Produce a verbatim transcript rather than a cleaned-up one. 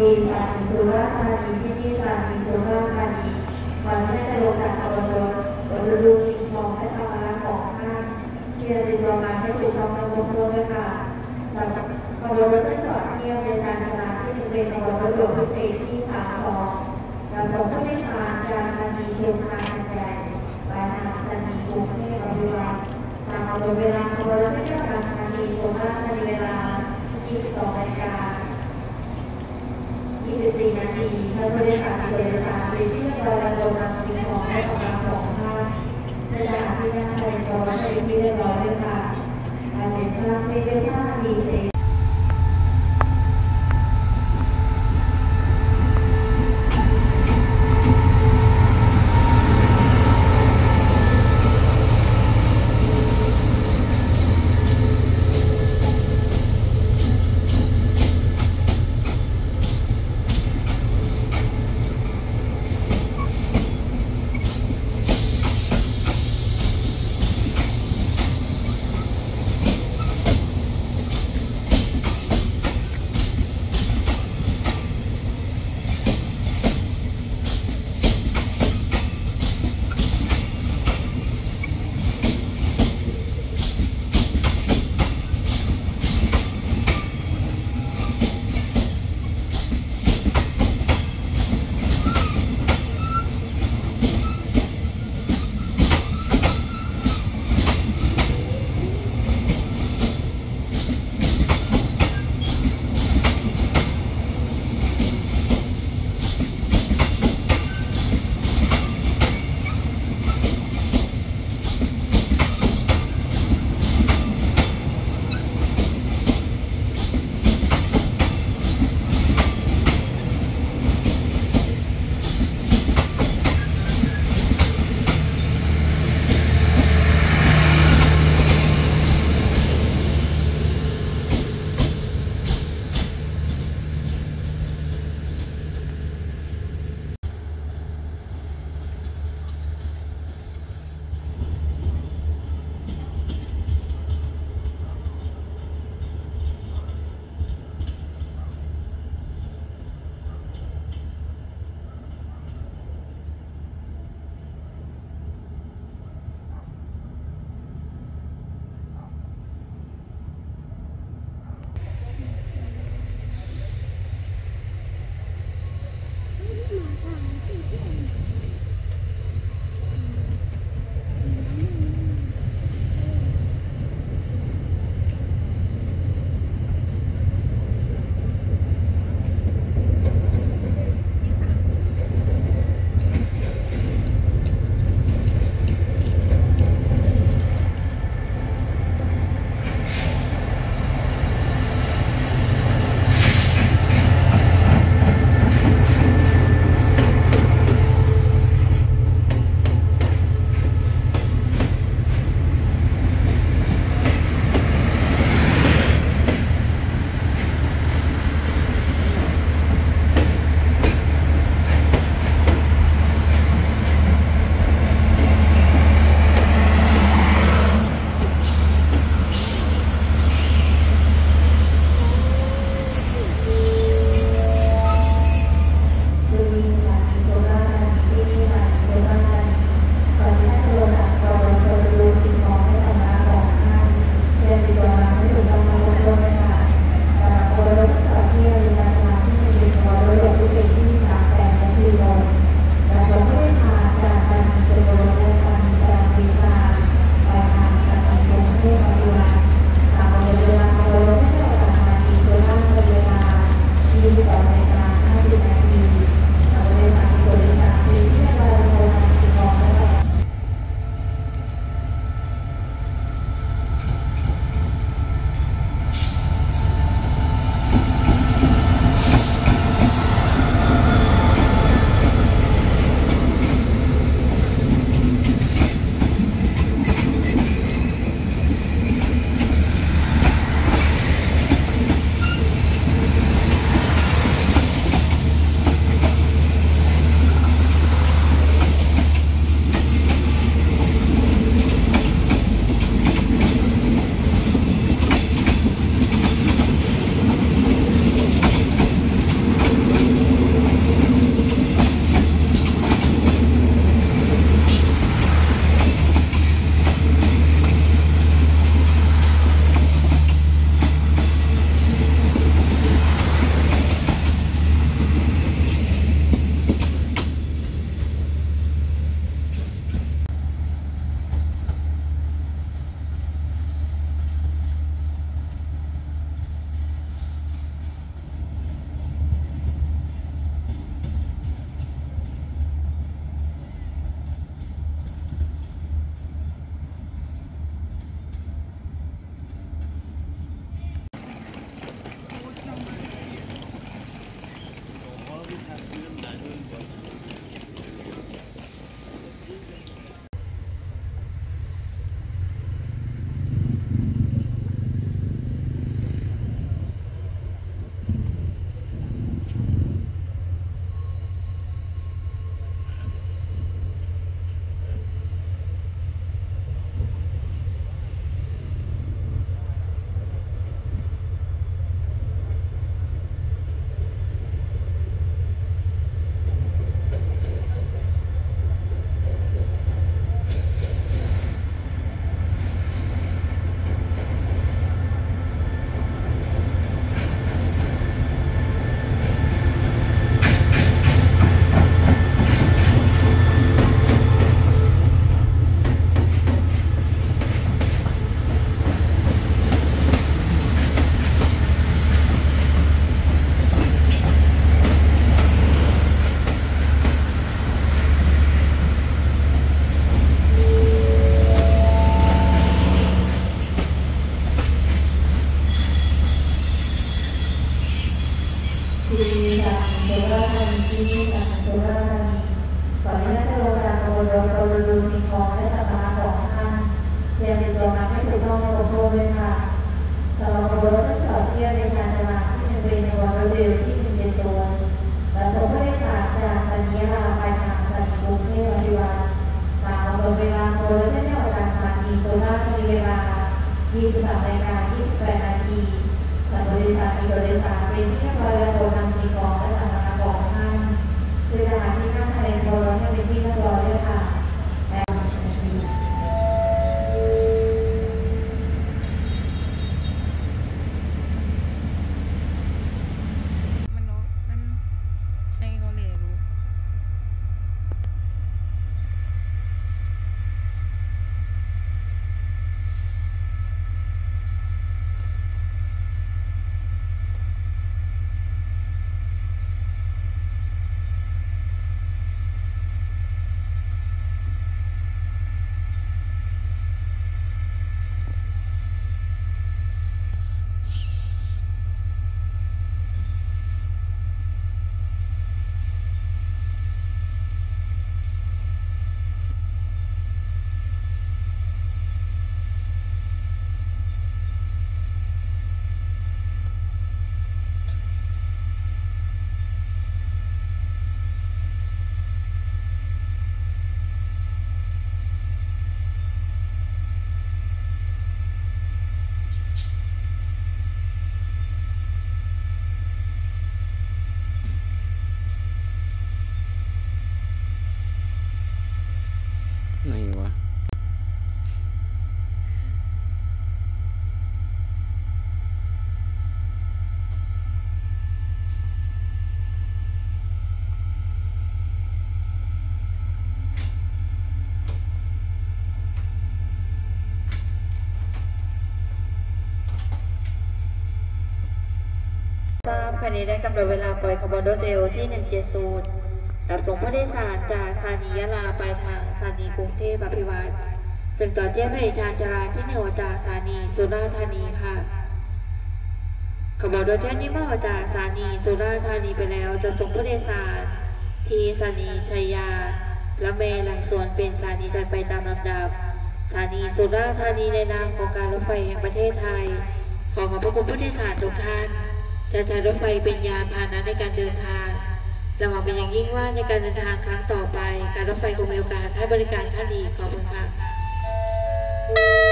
รีธานีสุราษฎร์ธานีที่นี่ธานีสุราษฎร์ธานีวันนี้จะลงจากขบวนรถรถดูสิ่งของและทำงานของท่านที่จะติดต่องานให้ถูกต้องตามกฎหมายด้วยค่ะขบวนรถที่จอดเทียบในการจราจรที่เป็นขบวนรถหลวงพิเศษที่สามสองเราส่งผู้โดยสารจากธานีเชียงรายแดนไปทางธานีกรุงเทพอภิวัตรตามกำหนดเวลาขบวนรถที่จะจากธานีสุราษฎร์ธานีเวลายี่สิบสองนาฬิกายี่สิบสี่นาทีเมื่อผู้โดยสารมีเอกสารหรือที่เราดำรงนำสิ่งของและของเราของท่านในสถานที่นั่งในโต๊ะในที่เรียบร้อยด้วยค่ะการเดินทางไม่ได้ท่าดีเองไหนวะทราบภายในได้กำหนดเวลาปล่อยขบวนรถเร็วที่หนึ่งเจ็ดศูนย์รับส่งผู้โดยสารจากสถานียะลาไปทางสถานีกรุงเทพอภิวัตรซึ่งต่อเทียบให้การจราที่หนึ่งจากสถานีสุราษฎร์ธานีค่ะขบวนรถเที่ยวนี้เมื่อออกจากสถานีสุราษฎร์ธานีไปแล้วจะส่งผู้โดยสารที่สถานีชัยยาและเมหลังสวนเป็นสถานีถัดไปตามลำดับสถานีสุราษฎร์ธานีในนามของการรถไฟแห่งประเทศไทยขอขอบพระคุณผู้โดยสารทุกท่านจะใช้รถไฟเป็นยานพาหนะในการเดินทางและหวังเป็นอย่างยิ่งว่าในการเดินทางครั้งต่อไปการรถไฟคงมีโอกาสให้บริการท่านอีกขอบคุณค่ะ